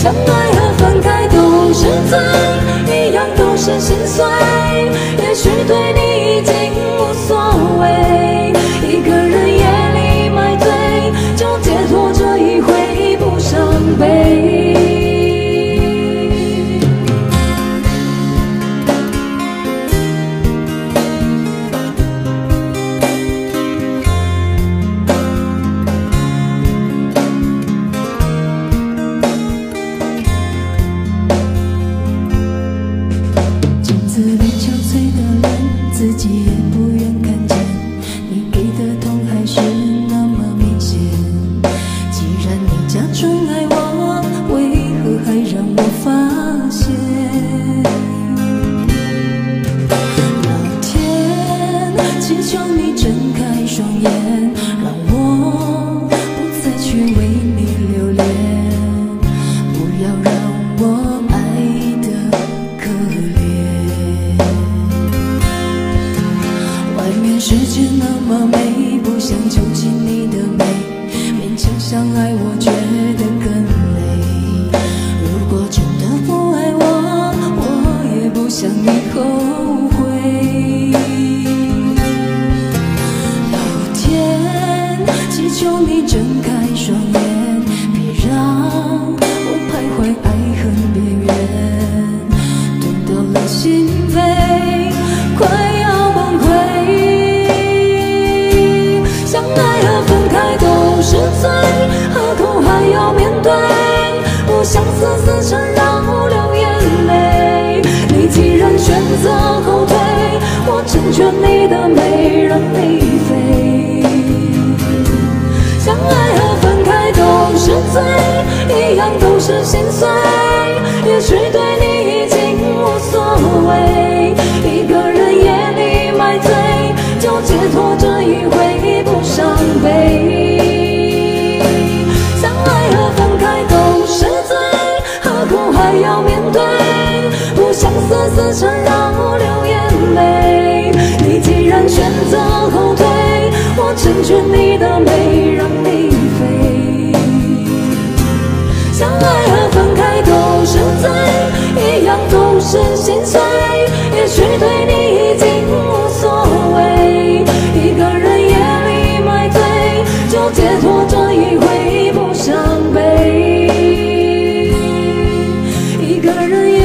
相爱和分开都是罪，一样都是心碎。也许对你已经无所谓，一个人夜里买醉，就解脱这一回不伤悲。自己也不愿看见，你给的痛还是那么明显。既然你假装爱我，为何还让我发现？老天，祈求你睁开双眼，让我不再去为你留恋，不要让我爱得可怜。外面世界那么美，不想囚禁你的美，勉强相爱我觉得更累。如果真的不爱我，我也不想你后悔。老天，祈求你睁开双眼，别让我徘徊爱恨边缘，冻到了心扉，快要崩溃。相爱和分开都是罪，何苦还要面对？不想死死缠绕流眼泪。你既然选择后退，我成全你的美，让你飞。相爱和分开都是罪，一样都是心碎。也许对你已经无所谓，一个人夜里买醉，就解脱这一回不伤悲。相爱和分开都是罪，何苦还要面对？不想死死缠绕流眼泪。你既然选择后退，我成全你的美，让你飞。相爱和分开都是罪，一样都是心碎。也许对你已经无所谓，一个人夜里买醉，就解脱这一回不伤悲。一个人夜